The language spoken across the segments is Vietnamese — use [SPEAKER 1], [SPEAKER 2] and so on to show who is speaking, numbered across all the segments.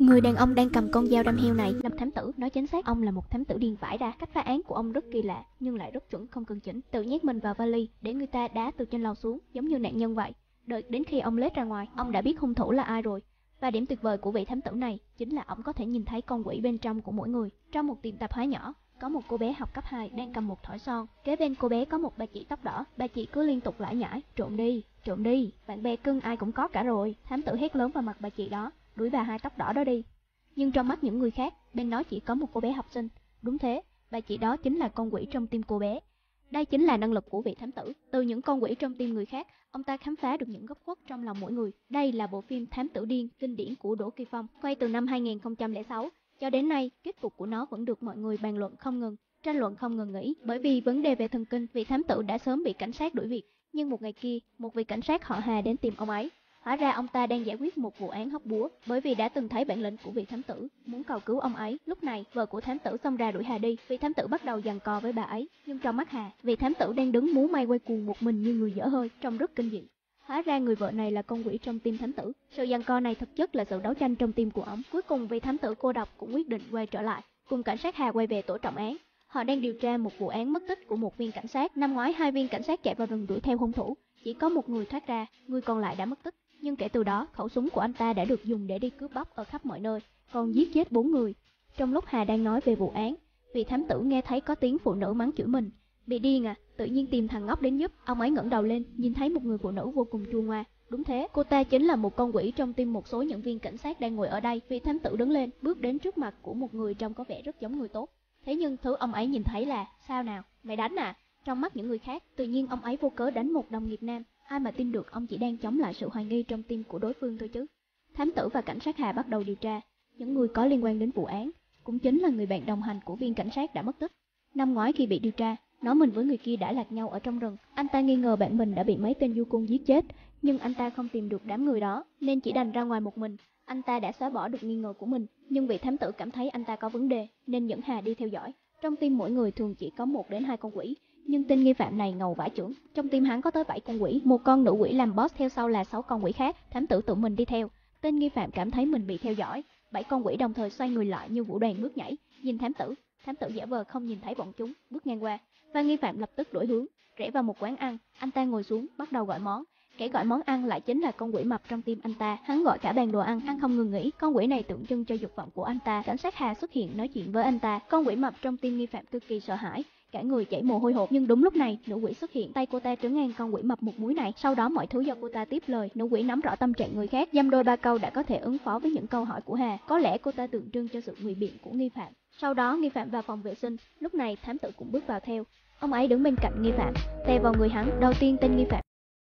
[SPEAKER 1] Người đàn ông đang cầm con dao đâm heo này làm thám tử, nói chính xác ông là một thám tử điên vãi ra. Cách phá án của ông rất kỳ lạ nhưng lại rất chuẩn, không cần chỉnh. Tự nhét mình vào vali để người ta đá từ trên lầu xuống, giống như nạn nhân vậy. Đợi đến khi ông lết ra ngoài, ông đã biết hung thủ là ai rồi. Và điểm tuyệt vời của vị thám tử này chính là ông có thể nhìn thấy con quỷ bên trong của mỗi người. Trong một tiệm tạp hóa nhỏ, có một cô bé học cấp 2 đang cầm một thỏi son. Kế bên cô bé có một bà chị tóc đỏ. Bà chị cứ liên tục lải nhải: trộm đi, bạn bè cưng ai cũng có cả rồi. Thám tử hét lớn vào mặt bà chị đó: đuổi bà hai tóc đỏ đó đi. Nhưng trong mắt những người khác, bên đó chỉ có một cô bé học sinh. Đúng thế, bà chị đó chính là con quỷ trong tim cô bé. Đây chính là năng lực của vị thám tử. Từ những con quỷ trong tim người khác, ông ta khám phá được những góc khuất trong lòng mỗi người. Đây là bộ phim Thám Tử Điên kinh điển của Đỗ Kỳ Phong, quay từ năm 2006. Cho đến nay, kết cục của nó vẫn được mọi người bàn luận không ngừng, tranh luận không ngừng nghỉ. Bởi vì vấn đề về thần kinh, vị thám tử đã sớm bị cảnh sát đuổi việc. Nhưng một ngày kia, một vị cảnh sát họ Hà đến tìm ông ấy. Hóa ra ông ta đang giải quyết một vụ án hóc búa, bởi vì đã từng thấy bản lĩnh của vị thám tử, muốn cầu cứu ông ấy. Lúc này, vợ của thám tử xông ra đuổi Hà đi, vị thám tử bắt đầu giằng co với bà ấy. Nhưng trong mắt Hà, vị thám tử đang đứng múa may quay cuồng một mình như người dở hơi, trông rất kinh dị. Hóa ra người vợ này là con quỷ trong tim thám tử. Sự giằng co này thực chất là sự đấu tranh trong tim của ông. Cuối cùng vị thám tử cô độc cũng quyết định quay trở lại, cùng cảnh sát Hà quay về tổ trọng án. Họ đang điều tra một vụ án mất tích của một viên cảnh sát. Năm ngoái 2 viên cảnh sát chạy vào rừng đuổi theo hung thủ, chỉ có một người thoát ra, người còn lại đã mất tích. Nhưng kể từ đó, khẩu súng của anh ta đã được dùng để đi cướp bóc ở khắp mọi nơi, còn giết chết 4 người. Trong lúc Hà đang nói về vụ án, vị thám tử nghe thấy có tiếng phụ nữ mắng chửi mình: bị điên à, tự nhiên tìm thằng ngốc đến giúp. Ông ấy ngẩng đầu lên, nhìn thấy một người phụ nữ vô cùng chua ngoa. Đúng thế, cô ta chính là một con quỷ trong tim một số những viên cảnh sát đang ngồi ở đây. Vị thám tử đứng lên, bước đến trước mặt của một người trông có vẻ rất giống người tốt. Thế nhưng thứ ông ấy nhìn thấy là: sao nào, mày đánh à? Trong mắt những người khác, tự nhiên ông ấy vô cớ đánh một đồng nghiệp nam. Ai mà tin được ông chỉ đang chống lại sự hoài nghi trong tim của đối phương thôi chứ. Thám tử và cảnh sát Hà bắt đầu điều tra những người có liên quan đến vụ án, cũng chính là người bạn đồng hành của viên cảnh sát đã mất tích. Năm ngoái khi bị điều tra, nói mình với người kia đã lạc nhau ở trong rừng. Anh ta nghi ngờ bạn mình đã bị mấy tên du côn giết chết, nhưng anh ta không tìm được đám người đó nên chỉ đành ra ngoài một mình. Anh ta đã xóa bỏ được nghi ngờ của mình, nhưng vị thám tử cảm thấy anh ta có vấn đề nên dẫn Hà đi theo dõi. Trong tim mỗi người thường chỉ có 1 đến 2 con quỷ, nhưng tên nghi phạm này ngầu vãi chưởng. Trong tim hắn có tới 7 con quỷ, một con nữ quỷ làm boss, theo sau là 6 con quỷ khác. Thám tử tự mình đi theo. Tên nghi phạm cảm thấy mình bị theo dõi. 7 con quỷ đồng thời xoay người lại như vũ đoàn bước nhảy, nhìn thám tử. Thám tử giả vờ không nhìn thấy bọn chúng, bước ngang qua, và nghi phạm lập tức đổi hướng, rẽ vào một quán ăn. Anh ta ngồi xuống, bắt đầu gọi món. Kẻ gọi món ăn lại chính là con quỷ mập trong tim anh ta. Hắn gọi cả bàn đồ ăn, ăn không ngừng nghỉ. Con quỷ này tượng trưng cho dục vọng của anh ta. Cảnh sát Hà xuất hiện nói chuyện với anh ta. Con quỷ mập trong tim nghi phạm cực kỳ sợ hãi, cả người chảy mồ hôi hột. Nhưng đúng lúc này, nữ quỷ xuất hiện, tay cô ta trấn ngang con quỷ mập một múi này. Sau đó mọi thứ do cô ta tiếp lời. Nữ quỷ nắm rõ tâm trạng người khác, dăm đôi ba câu đã có thể ứng phó với những câu hỏi của Hà. Có lẽ cô ta tượng trưng cho sự ngụy biện của nghi phạm. Sau đó nghi phạm vào phòng vệ sinh, lúc này thám tử cũng bước vào theo. Ông ấy đứng bên cạnh nghi phạm, tè vào người hắn. Đầu tiên tên nghi phạm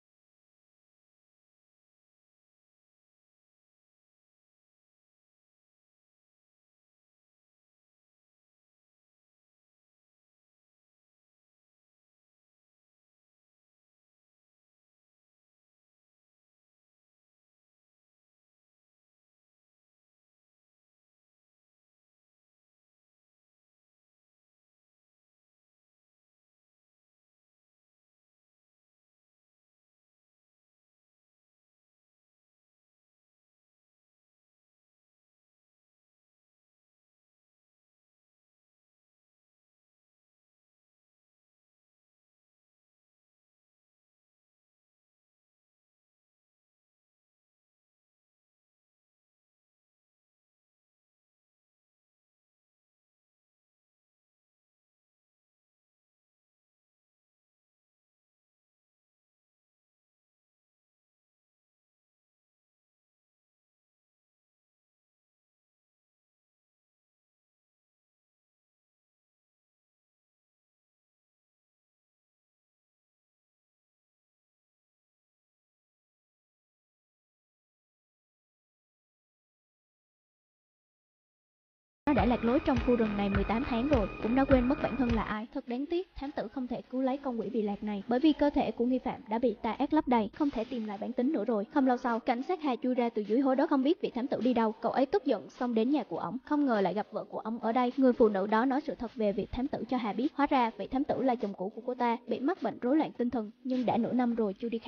[SPEAKER 1] nó đã lạc lối trong khu rừng này 18 tháng rồi, cũng đã quên mất bản thân là ai. Thật đáng tiếc, thám tử không thể cứu lấy con quỷ bị lạc này, bởi vì cơ thể của nghi phạm đã bị tà ác lấp đầy, không thể tìm lại bản tính nữa rồi. Không lâu sau, cảnh sát Hà chui ra từ dưới hố đất, không biết vị thám tử đi đâu. Cậu ấy tức giận xông đến nhà của ổng, không ngờ lại gặp vợ của ổng ở đây. Người phụ nữ đó nói sự thật về việc thám tử cho Hà biết. Hóa ra vị thám tử là chồng cũ của cô ta, bị mắc bệnh rối loạn tinh thần, nhưng đã nửa năm rồi chưa đi khám.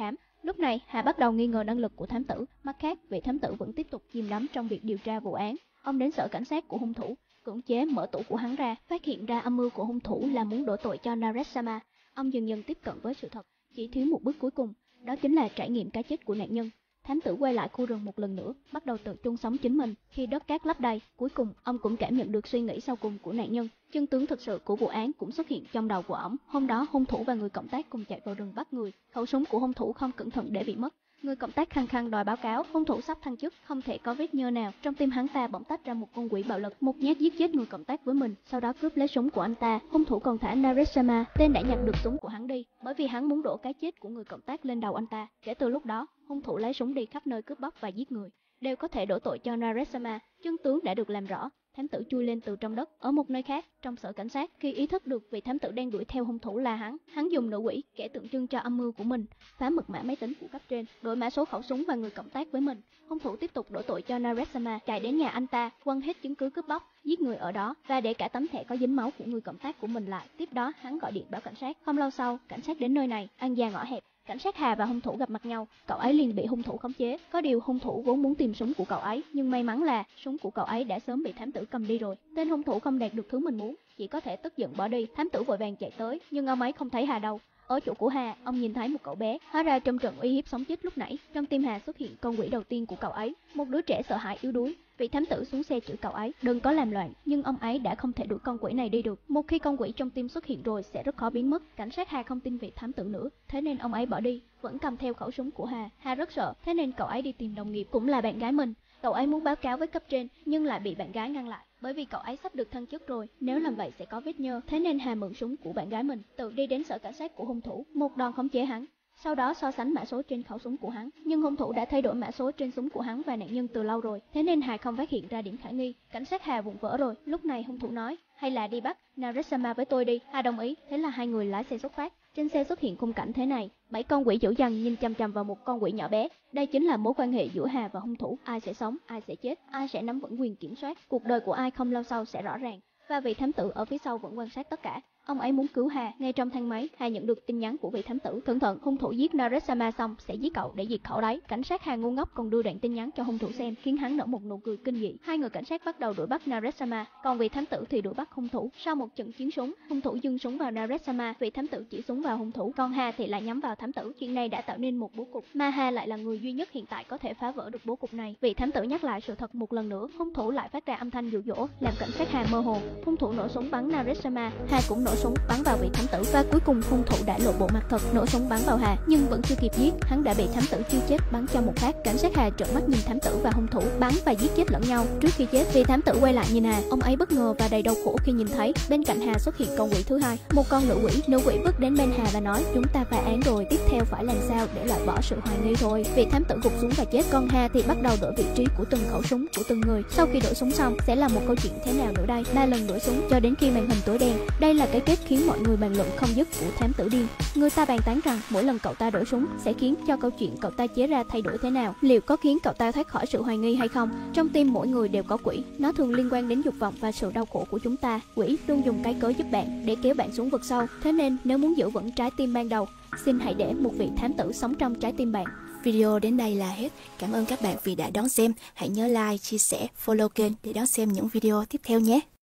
[SPEAKER 1] Lúc này, Hà bắt đầu nghi ngờ năng lực của thám tử. Mặt khác, vị thám tử vẫn tiếp tục chìm đắm trong việc điều tra vụ án. Ông đến sở cảnh sát của hung thủ, cưỡng chế mở tủ của hắn ra, phát hiện ra âm mưu của hung thủ là muốn đổ tội cho Naresama. Ông dần dần tiếp cận với sự thật, chỉ thiếu một bước cuối cùng, đó chính là trải nghiệm cái chết của nạn nhân. Thám tử quay lại khu rừng một lần nữa, bắt đầu tự chôn sống chính mình. Khi đất cát lấp đầy, cuối cùng ông cũng cảm nhận được suy nghĩ sau cùng của nạn nhân. Chân tướng thực sự của vụ án cũng xuất hiện trong đầu của ổng. Hôm đó, hung thủ và người cộng tác cùng chạy vào rừng bắt người. Khẩu súng của hung thủ không cẩn thận để bị mất. Người cộng tác khăng khăng đòi báo cáo, hung thủ sắp thăng chức, không thể có vết nhơ nào. Trong tim hắn ta bỗng tách ra một con quỷ bạo lực, một nhát giết chết người cộng tác với mình, sau đó cướp lấy súng của anh ta. Hung thủ còn thả Naresama, tên đã nhặt được súng của hắn đi, bởi vì hắn muốn đổ cái chết của người cộng tác lên đầu anh ta. Kể từ lúc đó, hung thủ lấy súng đi khắp nơi cướp bóc và giết người, đều có thể đổ tội cho Naresama. Chân tướng đã được làm rõ. Thám tử chui lên từ trong đất. Ở một nơi khác, trong sở cảnh sát, khi ý thức được vị thám tử đang đuổi theo hung thủ là hắn dùng nữ quỷ, kẻ tượng trưng cho âm mưu của mình, phá mật mã máy tính của cấp trên, đổi mã số khẩu súng và người cộng tác với mình. Hung thủ tiếp tục đổ tội cho Naresama, chạy đến nhà anh ta, quăng hết chứng cứ cướp bóc, giết người ở đó và để cả tấm thẻ có dính máu của người cộng tác của mình lại. Tiếp đó, hắn gọi điện báo cảnh sát. Không lâu sau, cảnh sát đến nơi này, ăn già ngõ hẹp. Cảnh sát Hà và hung thủ gặp mặt nhau, cậu ấy liền bị hung thủ khống chế. Có điều hung thủ vốn muốn tìm súng của cậu ấy, nhưng may mắn là súng của cậu ấy đã sớm bị thám tử cầm đi rồi. Tên hung thủ không đạt được thứ mình muốn, chỉ có thể tức giận bỏ đi. Thám tử vội vàng chạy tới, nhưng ông ấy không thấy Hà đâu. Ở chỗ của Hà, ông nhìn thấy một cậu bé, hóa ra trong trận uy hiếp sống chết lúc nãy, trong tim Hà xuất hiện con quỷ đầu tiên của cậu ấy, một đứa trẻ sợ hãi yếu đuối. Vị thám tử xuống xe chửi cậu ấy, đừng có làm loạn, nhưng ông ấy đã không thể đuổi con quỷ này đi được. Một khi con quỷ trong tim xuất hiện rồi sẽ rất khó biến mất. Cảnh sát Hà không tin vị thám tử nữa, thế nên ông ấy bỏ đi, vẫn cầm theo khẩu súng của Hà. Hà rất sợ, thế nên cậu ấy đi tìm đồng nghiệp, cũng là bạn gái mình. Cậu ấy muốn báo cáo với cấp trên, nhưng lại bị bạn gái ngăn lại, bởi vì cậu ấy sắp được thăng chức rồi, nếu làm vậy sẽ có vết nhơ. Thế nên Hà mượn súng của bạn gái mình, tự đi đến sở cảnh sát của hung thủ, một đòn khống chế hắn. Sau đó so sánh mã số trên khẩu súng của hắn, nhưng hung thủ đã thay đổi mã số trên súng của hắn và nạn nhân từ lâu rồi, thế nên Hà không phát hiện ra điểm khả nghi. Cảnh sát Hà vụn vỡ rồi. Lúc này hung thủ nói, hay là đi bắt Naresama với tôi đi. Hà đồng ý, thế là hai người lái xe xuất phát. Trên xe xuất hiện khung cảnh thế này, 7 con quỷ dữ dằn nhìn chằm chằm vào một con quỷ nhỏ bé. Đây chính là mối quan hệ giữa Hà và hung thủ, ai sẽ sống, ai sẽ chết, ai sẽ nắm vững quyền kiểm soát, cuộc đời của ai không lâu sau sẽ rõ ràng. Và vị thám tử ở phía sau vẫn quan sát tất cả. Ông ấy muốn cứu Hà. Ngay trong thang máy, Hà nhận được tin nhắn của vị thám tử, cẩn thận, hung thủ giết Naresama xong sẽ giết cậu để diệt khẩu đấy. Cảnh sát Hà ngu ngốc còn đưa đoạn tin nhắn cho hung thủ xem, khiến hắn nở một nụ cười kinh dị. Hai người cảnh sát bắt đầu đuổi bắt Naresama, còn vị thám tử thì đuổi bắt hung thủ. Sau một trận chiến súng, hung thủ giương súng vào Naresama, vị thám tử chỉ súng vào hung thủ, còn Hà thì lại nhắm vào thám tử. Chuyện này đã tạo nên một bố cục, mà Hà lại là người duy nhất hiện tại có thể phá vỡ được bố cục này. Vị thám tử nhắc lại sự thật một lần nữa, hung thủ lại phát ra âm thanh dụ dỗ, làm cảnh sát Hà mơ hồ. Hung thủ nổ súng bắn Naresama, Hà cũng nổ súng bắn vào vị thám tử, và cuối cùng hung thủ đã lộ bộ mặt thật, nổ súng bắn vào Hà, nhưng vẫn chưa kịp giết, hắn đã bị thám tử chưa chết bắn cho một phát. Cảnh sát Hà trợn mắt nhìn thám tử và hung thủ bắn và giết chết lẫn nhau. Trước khi chết, vị thám tử quay lại nhìn Hà, ông ấy bất ngờ và đầy đau khổ khi nhìn thấy bên cạnh Hà xuất hiện con quỷ thứ hai, một con nữ quỷ. Nữ quỷ bước đến bên Hà và nói, chúng ta phá án rồi, tiếp theo phải làm sao để loại bỏ sự hoài nghi thôi. Vị thám tử gục xuống và chết, còn Hà thì bắt đầu đổi vị trí của từng khẩu súng của từng người. Sau khi đổi súng xong, sẽ là một câu chuyện thế nào nữa đây? 3 lần đổi súng cho đến khi màn hình tối đen. Đây là cái kết khiến mọi người bàn luận không dứt của thám tử điên. Người ta bàn tán rằng mỗi lần cậu ta đổi súng sẽ khiến cho câu chuyện cậu ta chế ra thay đổi thế nào, liệu có khiến cậu ta thoát khỏi sự hoài nghi hay không. Trong tim mỗi người đều có quỷ, nó thường liên quan đến dục vọng và sự đau khổ của chúng ta. Quỷ luôn dùng cái cớ giúp bạn để kéo bạn xuống vực sâu, thế nên nếu muốn giữ vững trái tim ban đầu, xin hãy để một vị thám tử sống trong trái tim bạn.
[SPEAKER 2] Video đến đây là hết. Cảm ơn các bạn vì đã đón xem. Hãy nhớ like, chia sẻ, follow kênh để đón xem những video tiếp theo nhé.